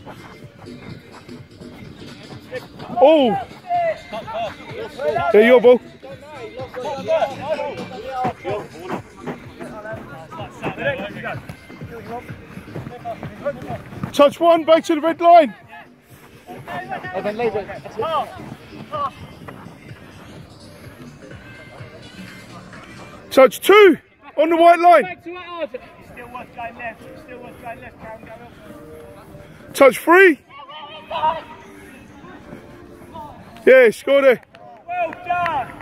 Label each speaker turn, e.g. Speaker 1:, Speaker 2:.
Speaker 1: Oh! There, your ball. Touch one, back to the red line. Touch two, on the white line. Touch three. Yeah, score there.
Speaker 2: Well done.